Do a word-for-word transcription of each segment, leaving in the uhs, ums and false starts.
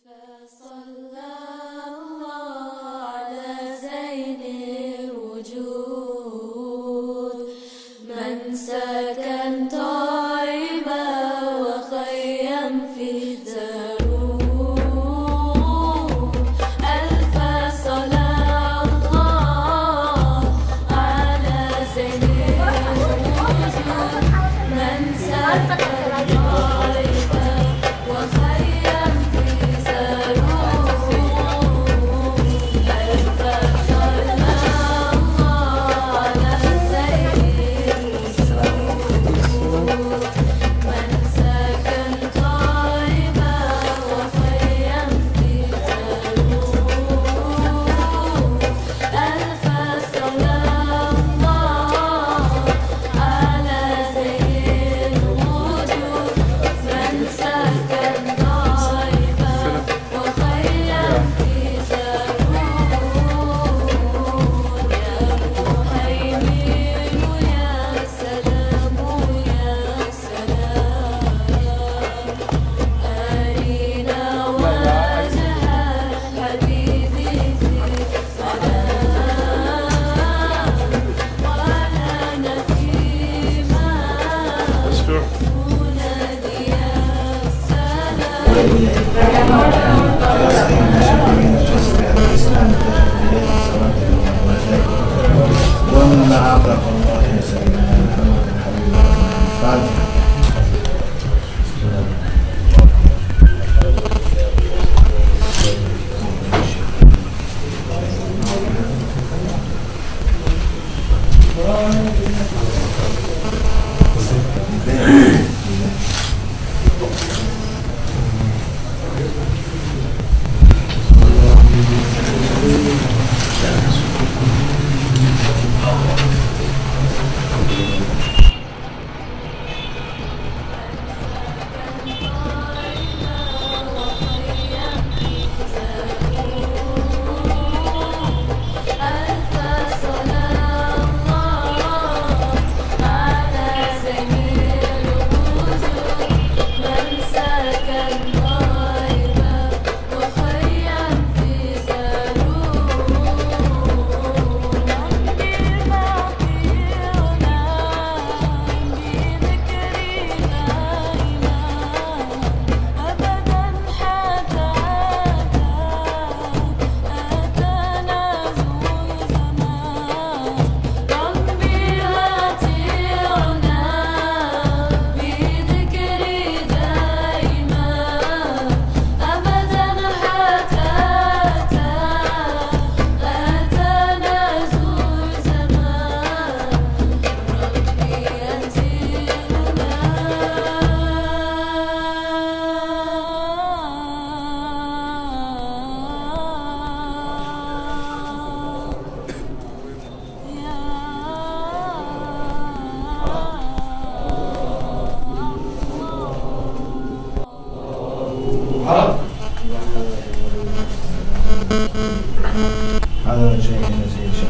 هذا شيء زي الشيخ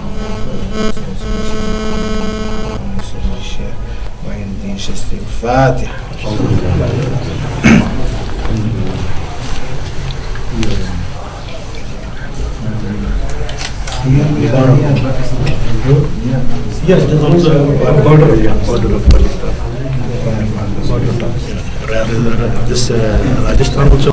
الشيخ معينالدين شستي. الفاتحة. Yes, there's also a border, yeah, border of Pakistan. Rather, this uh, Rajasthan also.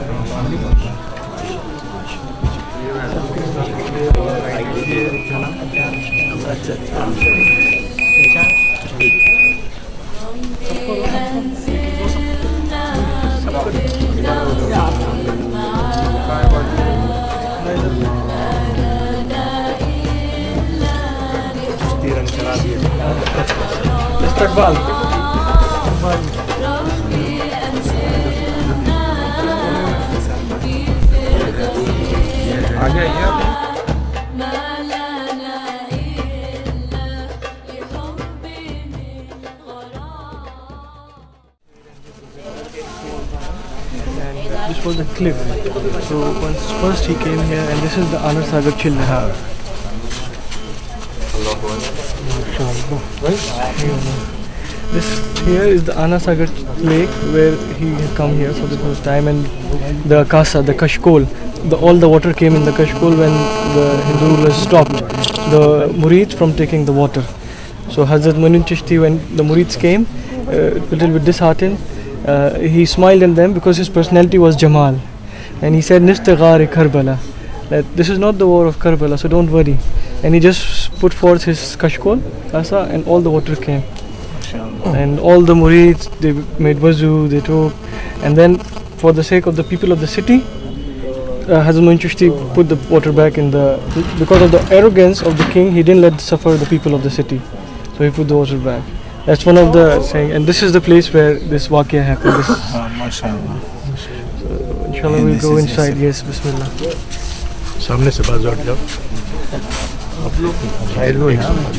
استقبال आगे This was the cliff. So once first he came here, and this is the Anand Sagar Chil Nahar. This here is the Anasagar lake where he had come here for the first time, and the Kasa, the Kashkol, the, all the water came in the Kashkol when the Hindu rulers stopped the Murids from taking the water. So Hazrat Moinuddin Chishti, when the Murids came, uh, a little bit disheartened, uh, he smiled at them because his personality was Jamal, and he said, "Nistaghar Karbala," that this is not the war of Karbala, so don't worry. And he just put forth his Kashkol, Kasa, and all the water came. And all the Murids, they made wuzu, they took, and then for the sake of the people of the city, uh, Hazrat Moinuddin Chishti put the water back in the, because of the arrogance of the king, he didn't let suffer the people of the city, so he put the water back. That's one of the saying, and this is the place where this waqia happened. This, Oh, mashallah. so inshallah And we'll this go is inside. yes. Yes, Bismillah. सामने से बाजू हट जाओ आप लोग साइड में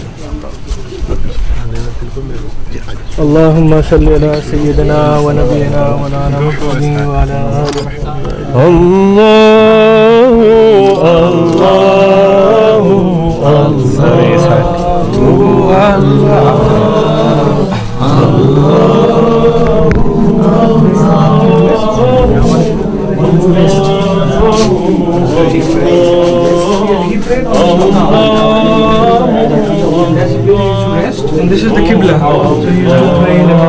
اللهم صل على سيدنا ونبينا مولانا محمد وعلى آله الله And this is the Qibla. So you have to pray in the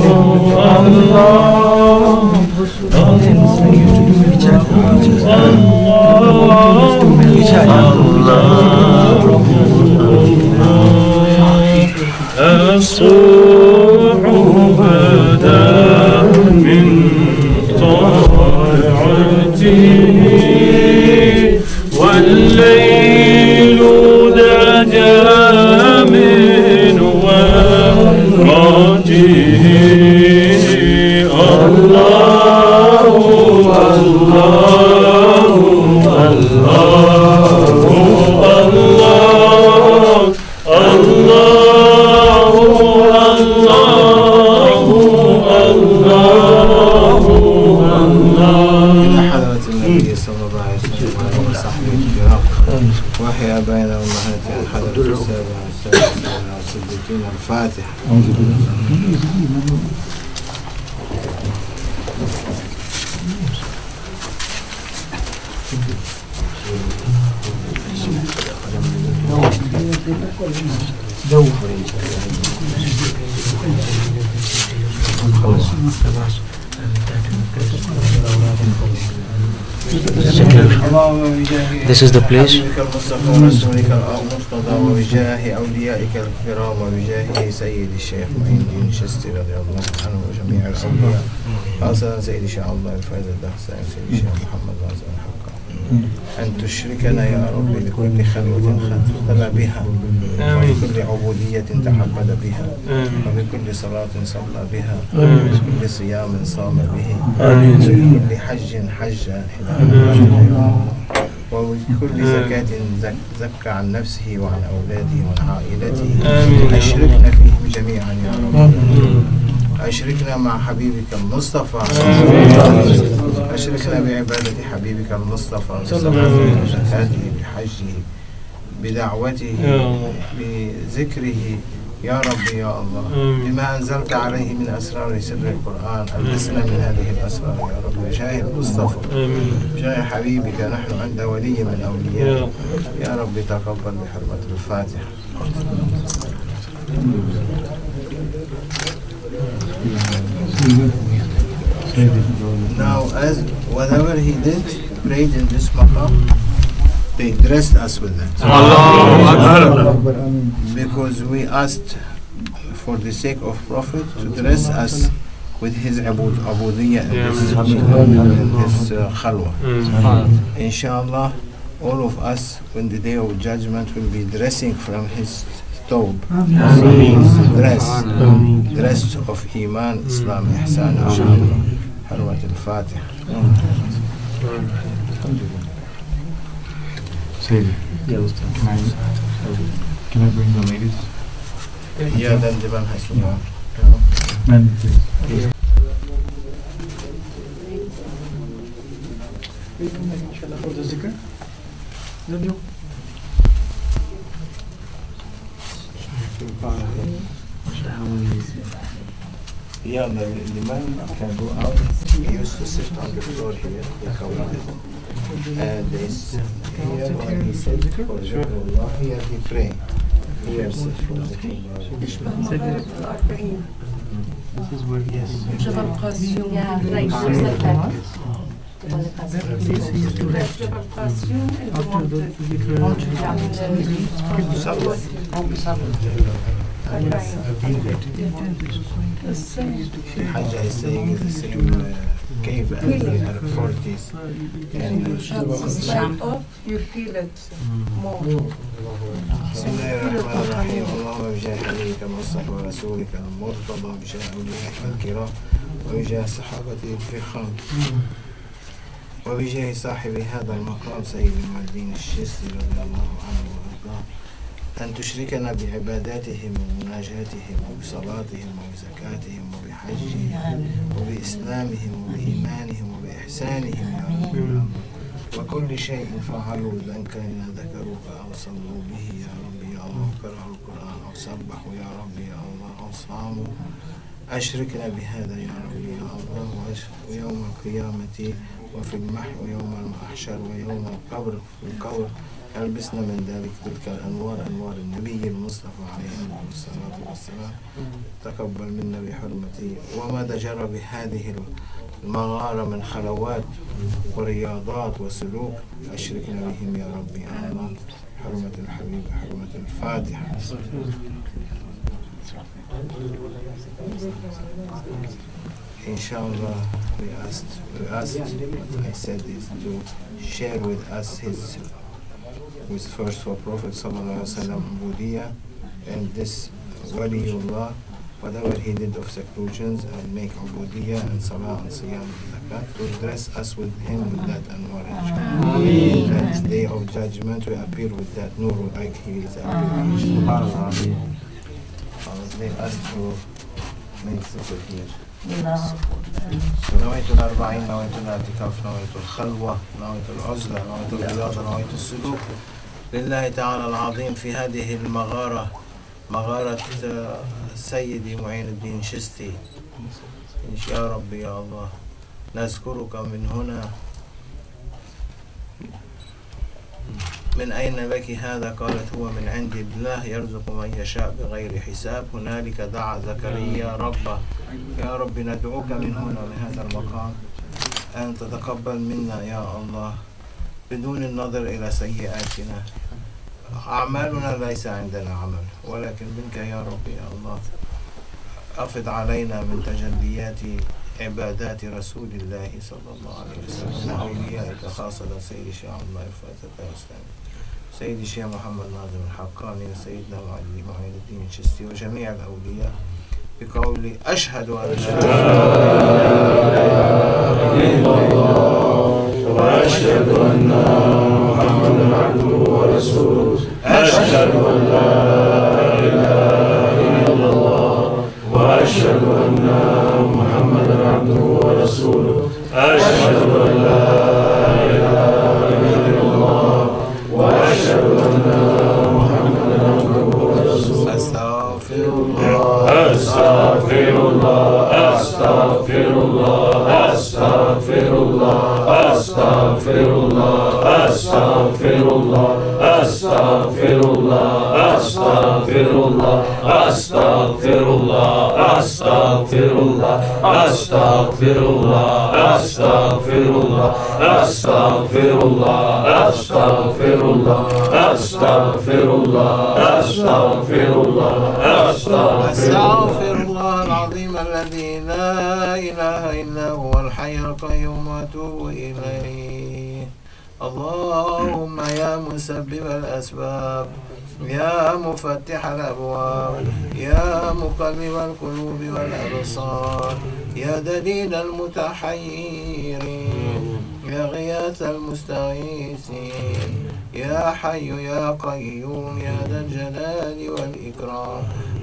والليل دجى من وقته الله الله الله إلى حضرة النبي صلى الله عليه وسلم وعلى وصحبه الكرام وحيا بين أمهاتنا حضرة السابع السابع والصديقين الفاتحة. This is the place. وبجاه أوليائك الكرام وبجاه سيد الشيخ موينُدين شستي رضي الله عنه وجميع الأولياء خاصة سيد الشيخ الله الفائز الدهسان سيد الشيخ محمد رازق الحق أن تشركنا يا رب بكل خلوة خلى بها وبكل عبودية تعبد بها وبكل صلاة صلى بها وبكل صيام صام به وبكل حج حج وبكل زكاة زك زكى عن نفسه وعن أولاده وعن عائلته أشركنا فيهم جميعا يا رب. أشركنا مع حبيبك المصطفى أشركنا بعبادة حبيبك المصطفى بزكاته بحجه بدعوته بذكره يا رب يا الله بما أنزلت عليه من أسرار سر القرآن ألبسنا من هذه الأسرار يا رب بجاه المصطفى بجاه حبيبك نحن عند ولي من أولياء يا رب تقبل بحرمة الفاتحة. Now, as whatever he did, prayed in this maqam, they dressed us with that. Because we asked for the sake of Prophet to dress us with his abud, abudiyya in this, in this uh, khalwa. Inshallah, all of us, when the day of judgment, will be dressing from his thawb, dress, dress of Iman, Islam, Ihsan, inshallah. Harwat al-Fatiha. Say, can I, can I bring the ladies? Yeah, then the man has to go. Men, please. Inshallah for the zikr. Is that you? Yeah, the, the man can go out. He used to sit on the floor here, he covered it. And this here, when he said for Zikrullah, here he pray. Here sit for Zikrullah. This is where yes. Yeah, like just like that. This he used to rest after the Zikr. Khwaja is saying is the same uh, cave as the Arab forties. And light off, you feel it more. بسم الله الرحمن الرحيم. اللهم بجاه نبيك المصطفى ورسولك المرتضى بجاه أوليائك الكرام وبجاه صحابته الفخام وبجاه صاحب هذا المقام سيد الموينُدين الشستي رضي الله عنه وأرضاه أن تشركنا بعباداتهم ومناجاتهم وبصلاتهم وبزكاتهم وبحجهم وبإسلامهم وبإيمانهم وبإحسانهم يا رب العالمين وكل شيء فعلوا ذكرنا ذكروك أو صلوا به يا رب يا الله قرأوا القرآن أو سبحوا يا رب يا الله أو صاموا أشركنا بهذا يا رب يا الله ويوم القيامة وفي المحو ويوم المحشر ويوم القبر في القبر ألبسنا من ذلك تلك الأنوار أنوار النبي المصطفى عليه الصلاة والسلام تقبل منا بحرمته وما جرى بهذه المغارة من خلوات ورياضات وسلوك أشركنا بهم يا ربي يا الله حرمة الحبيب حرمة الفاتحة. Inshallah, we asked, we asked, I said this, to share with us his, with first for Prophet Sallallahu Alaihi Wasallam Ubudiyya and this Waliullah, whatever he did of seclusions and make Ubudiyya and Salah and Siyam and Zakat, to dress us with him with that Anwar inshallah. And day of judgment we appear with that Nur like he is appearing inshallah. They asked to make zikr here. نويت الأربعين نويت الاعتكاف نويت الخلوة نويت العزلة نويت الرياضة نويت السلوك لله تعالى العظيم في هذه المغارة مغارة سيدي معين الدين شستي يا رب يا الله نذكرك من هنا. من أين لك هذا؟ قالت هو من عند الله يرزق من يشاء بغير حساب. هنالك دعا زكريا ربه يا رب ندعوك من هنا من هذا المقام أن تتقبل منا يا الله بدون النظر إلى سيئاتنا. أعمالنا ليس عندنا عمل ولكن منك يا رب يا الله. أفض علينا من تجليات عبادات رسول الله صلى الله عليه وسلم أوليائك خاصة سيدي الشيخ الله الفاتح الإسلامي سيدي الشيخ محمد ناظم الحقاني وسيدنا معين الدين الشستي وجميع الأولياء بقولي أشهد أن لا إله إلا الله وأشهد أن محمدا عبده ورسوله أشهد أن لا إله إلا الله وأشهد أن محمدا عبده ورسوله أشهد أن لا إله إلا الله وأشهد أن محمدا عبده ورسوله أستغفر الله أستغفر الله أستغفر الله أستغفر الله أستغفر الله أستغفر الله أستغفر الله أستغفر الله أستغفر الله أستغفر الله أستغفر الله أستغفر الله أستغفر الله أستغفر الله أستغفر الله أستغفر الله أستغفر الله العظيم الذي لا إله إلا هو الحي القيوم وأتوب إليه. اللهم يا مسبب الأسباب يا مفتح الأبواب يا مقلب القلوب والأبصار يا دليل المتحيرين يا غياث المستغيثين يا حي يا قيوم يا ذا الجلال والإكرام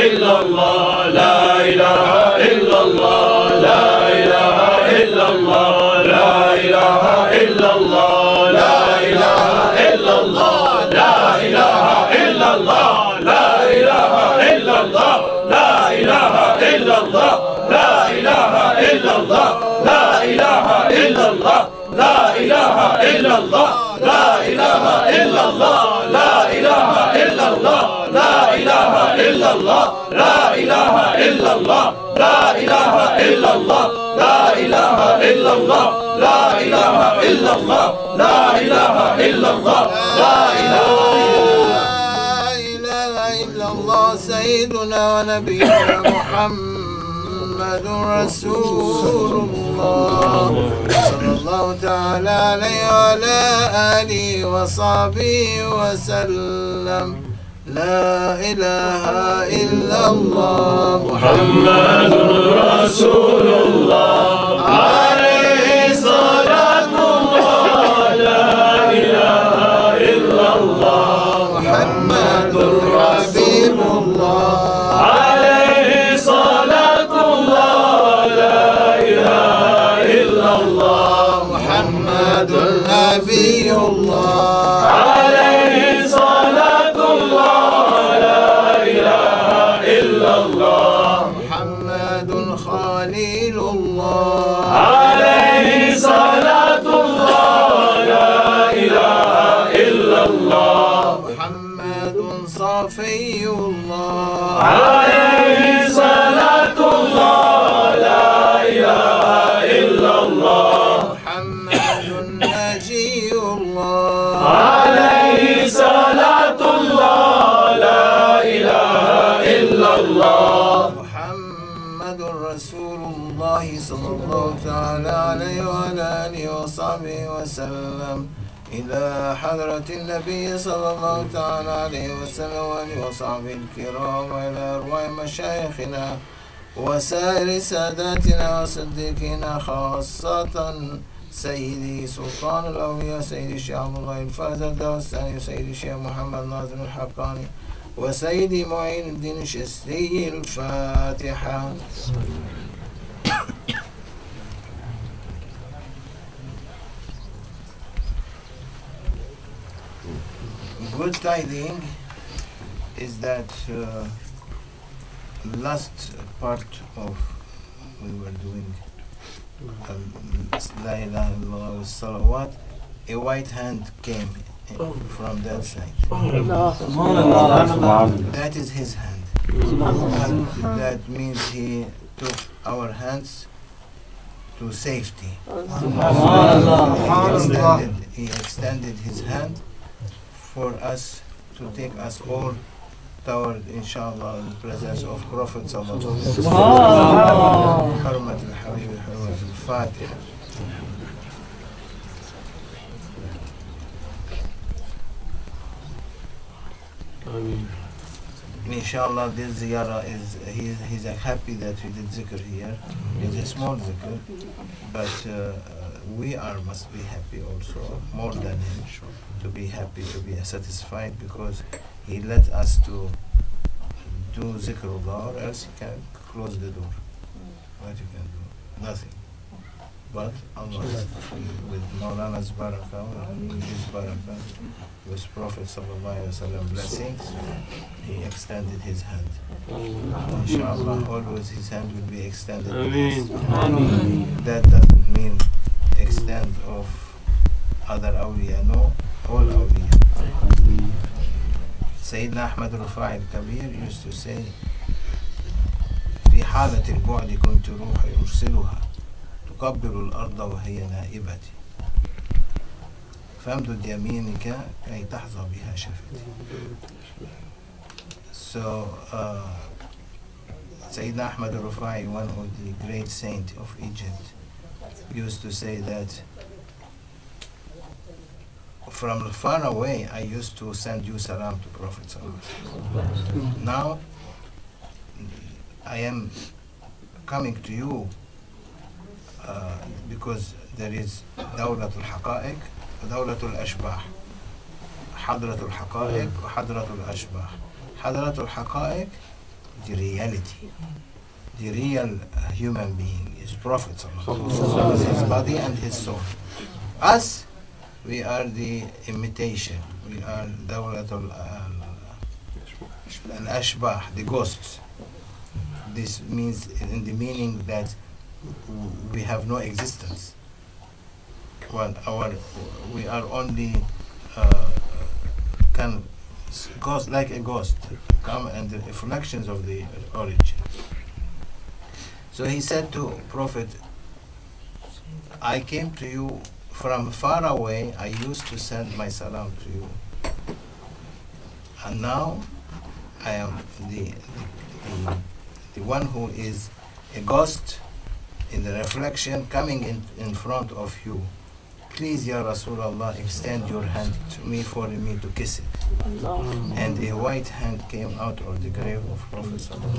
إلا الله لا إله إلا الله لا إله إلا الله لا إله إلا الله لا إله إلا الله لا إله إلا الله لا إله إلا الله لا إله إلا الله لا إله إلا الله لا إله إلا الله لا إله إلا الله لا إله إلا الله لا إله إلا الله لا إله إلا الله لا إله إلا الله لا إله إلا الله لا إله إلا الله لا إله إلا الله لا إله إلا الله لا إله إلا الله سيدنا ونبينا محمد رسول الله صلى الله تعالى عليه وعلى آله وصحبه وسلم لا إله إلا الله محمد رسول الله عليه صلاة الله لا إله إلا الله محمد حبيب الله عليه صلاة الله لا إله إلا الله محمد نبي الله عليه صلاة الله لا إله إلا الله محمد خليل الله عليه صلاة الله لا إله إلا الله محمد صفي الله عليه صلاة الله لا إله إلا الله محمد نجي الله عليه صلاة الله لا إله إلا الله محمد رسول الله صلى الله تعالى عليه وعلى آله وصحبه وسلم إلى حضرة النبي صلى الله تعالى عليه وسلم وآله وصحبه الكرام وإلى أرواح مشايخنا وسائر ساداتنا وصديقنا خاصة سيدي سلطان الأولياء سيدي الشيخ عبد الله الفازل الدوستاني وسيدي الشيخ محمد ناظم الحقاني وسيدي معين الدين الشستي الفاتحة. Good tiding is that uh, last part of we were doing um, La ilaha illallah wa salawat, a white hand came in from that side. That is his hand. And that means he took our hands to safety. He extended, he extended his hand for us to take us all toward, inshallah, the presence of Prophet sallallahu alaihi wasallam. Hurmat al-Habib, hurmat al-Fatiha. Inshallah, this ziyarah is, he, he's uh, happy that we did zikr here. It's a small zikr, but uh, we are must be happy also, more than him, to be happy, to be satisfied, because he let us to do zikrullah, or else he can close the door. What you can do? Nothing. But Allah, with Maulana's barakah, with his barakah, with Prophet sallallahu alaihi wasallam blessings, he extended his hand. Inshallah, always his hand will be extended. That doesn't mean extent of other awliya, no, all awliya. Sayyidina Ahmad Rufai al-Kabir used to say, في حالة البعد كنت روحي يرسلها تقبل الأرض وهي نائبتي فامدد يمينك كي تحظى بها شفتي. So, uh, Sayyidina Ahmad Rufai, one of the great saints of Egypt, used to say that from far away I used to send you salam to Prophet sallallahu. Now I am coming to you uh, because there is Dawlatul Haqa'iq, Dawlatul Ashbah, Hadratul Haqa'iq, Hadratul Ashbah. Hadratul Haqa'iq the reality. The real uh, human being is Prophet with his body and his soul. Us, we are the imitation. We are Dawlatul al-Ashbah, the ghosts. This means in the meaning that we have no existence. Well, our, we are only uh, can ghost like a ghost come and the reflections of the origin. So he said to Prophet, I came to you from far away. I used to send my salam to you, and now I am the the, the one who is a ghost in the reflection coming in, in front of you. Please, Ya Rasulullah, extend your hand to me for me to kiss it. And a white hand came out of the grave of Prophet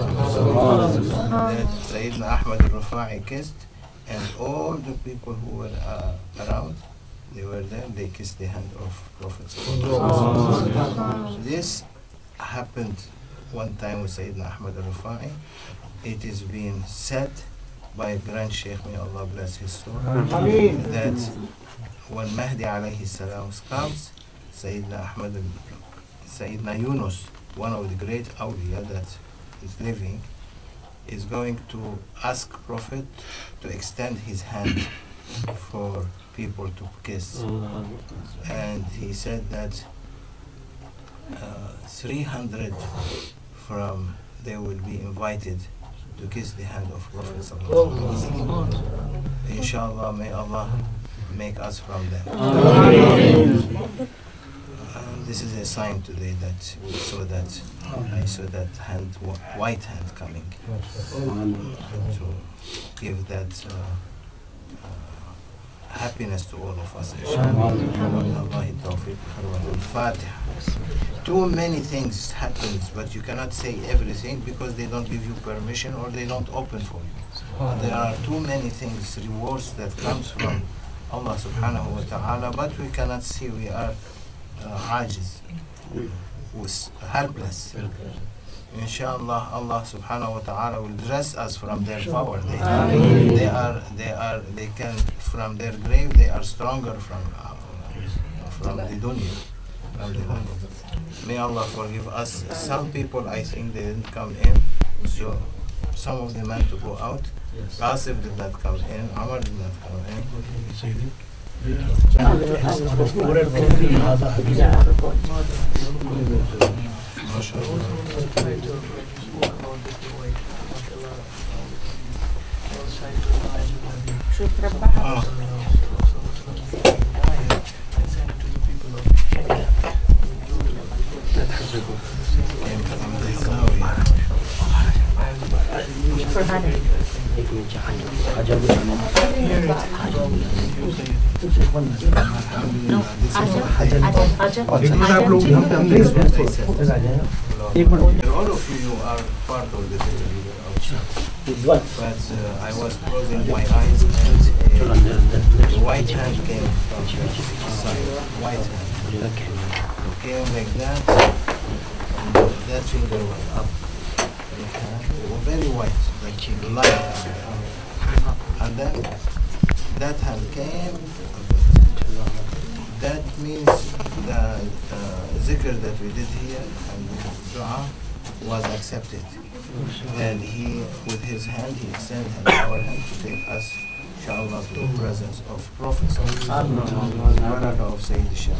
that Sayyidina Ahmad al-Rufa'i kissed, and all the people who were uh, around, they were there, they kissed the hand of Prophet. This happened one time with Sayyidina Ahmad al-Rufa'i. It is being said by Grand Sheikh, may Allah bless his soul, that when Mahdi alayhi salam comes, Sayyidina Ahmad, Sayyidina Yunus, one of the great awliya that is living, is going to ask Prophet to extend his hand for people to kiss. And he said that uh, three hundred from they will be invited to kiss the hand of Prophet sallallahu alaihi wasallam. Inshallah, may Allah make us from them. And this is a sign today that we saw that I saw that hand, white hand coming to give that uh, uh, happiness to all of us. Too many things happen, but you cannot say everything because they don't give you permission or they don't open for you. There are too many things, rewards that comes from Allah subhanahu wa ta'ala, but we cannot see. We are uh, ajiz, helpless. Inshallah, Allah subhanahu wa ta'ala will dress us from their power. They, they are, they are, they can, from their grave, they are stronger from, uh, from the dunya. From the dunya. May Allah forgive us. Some people, I think, they didn't come in, so some of them had to go out. Qasif did not come in, Amar did not come in. Oh. All of you are part of the video, but uh, I was closing my eyes and uh, the white hand came from the side. White hand came like that, and that finger was up. Very white, like light, and then that hand came. That means the uh, zikr that we did here and the dua was accepted. And he, with his hand, he extended our hand to take us, inshallah, to the presence of Prophet. Barakah of Sayyid Hisham.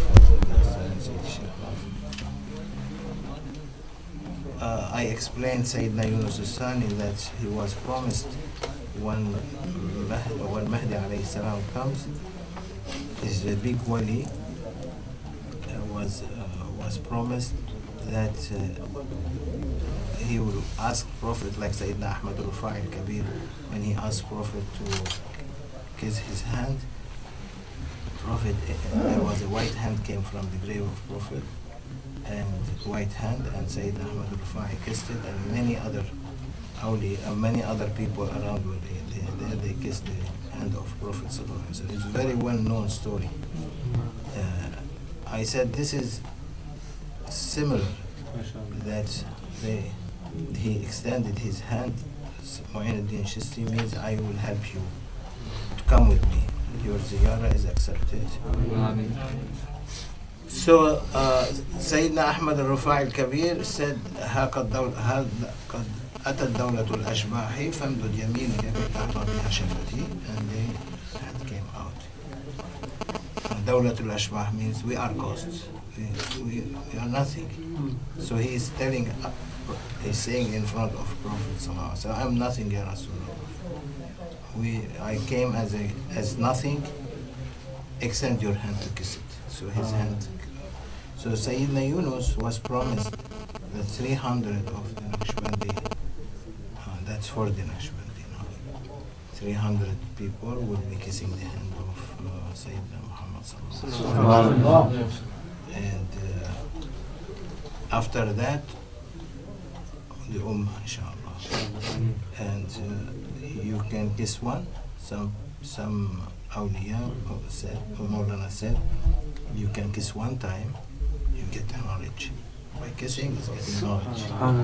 Uh, I explained Sayyidina Yunus Sani that he was promised when, when Mahdi alayhi salam comes, is a big wali, uh, was, uh, was promised that uh, he will ask Prophet, like Sayyidina Ahmad al-Rufa'i al-Kabir, when he asked Prophet to kiss his hand, Prophet, uh, there was a white hand came from the grave of Prophet, and white hand, and Sayyidina Ahmad al-Rufa'i kissed it, and many other awli, uh, many other people around were they, they, they kissed the hand of Prophet sallallahu alaihi wasallam. It's a very well-known story. Uh, I said this is similar, that they he extended his hand. Moinuddin Chishti means I will help you to come with me. Your ziyarah is accepted. So uh, Sayyidina Ahmad al-Rufa'i al-Kabir said ها قد دول- ها قد أتت دولة الأشباح فامدد يمينك بالأعطى بها شفتي, and they had came out. And دولة الأشباح means we are ghosts. We, we, we are nothing. So he is telling, uh, he's saying in front of Prophet Sallallahu Alaihi Wasallam, I'm nothing, Ya Rasulullah. We, I came as a as nothing. Extend your hand to kiss it. So his hand. So Sayyidina Yunus was promised the three hundred of the Naqshbandi. Uh, that's for the Naqshbandi now. three hundred people will be kissing the hand of uh, Sayyidina Muhammad Sallallahu Alaihi Wasallam. And uh, after that, the Ummah, inshallah. And uh, you can kiss one. Some some awliya said, or Maulana said, you can kiss one time, you get knowledge. By kissing, it's getting knowledge.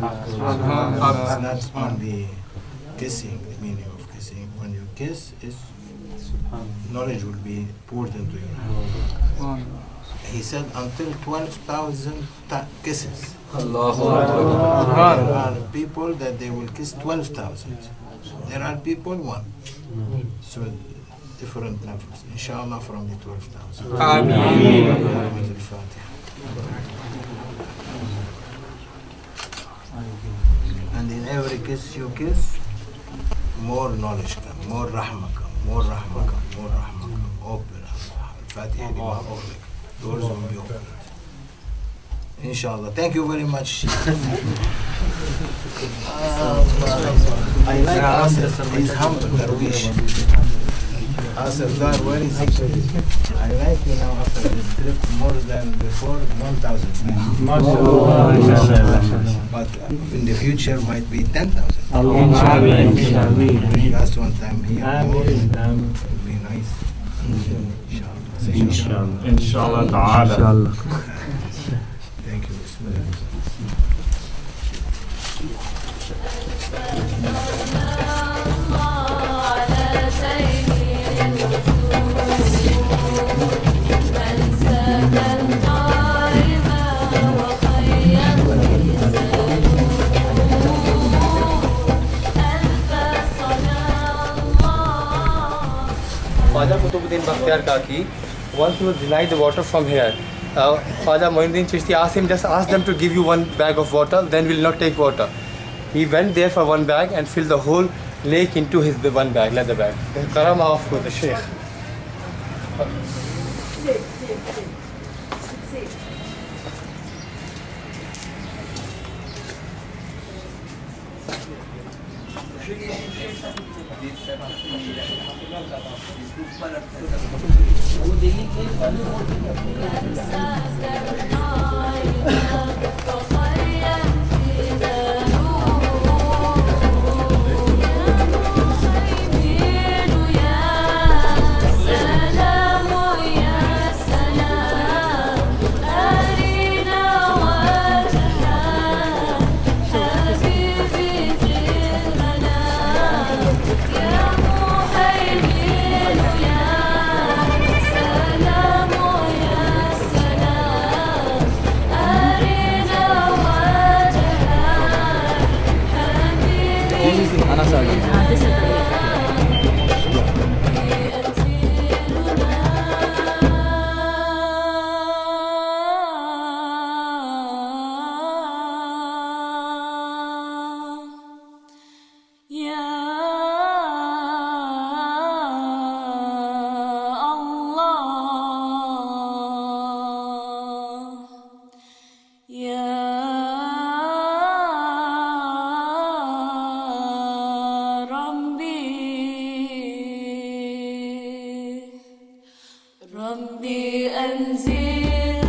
It's not only kissing, the meaning of kissing. When you kiss, it's, knowledge will be poured into your hand. He said until twelve thousand kisses. There are people that they will kiss twelve thousand. There are people one. So different levels. Inshallah from the twelve thousand. Ameen. And in every kiss you kiss, more knowledge come, more rahmah come, more rahmah come, more rahmah come. Open. Al-Fatiha lima ughliq. Doors will be opened. Inshallah. Thank you very much. um, I like Asif. He's humble, Darwish. Asif Dar, where is he? I like you now after this trip more than before, one thousand. But in the future might be ten thousand. Last one time here, more would be nice. Inshallah. Inshallah. Inshallah ta'ala. Thank you. Khwaja Qutbuddin Bakhtiar Kaki, once he was denied the water from here, uh, Khwaja Moinuddin Chishti asked him, just ask them to give you one bag of water, then we'll not take water. He went there for one bag and filled the whole lake into his one bag, leather bag. Karama off with the Shaykh. ربي أنزل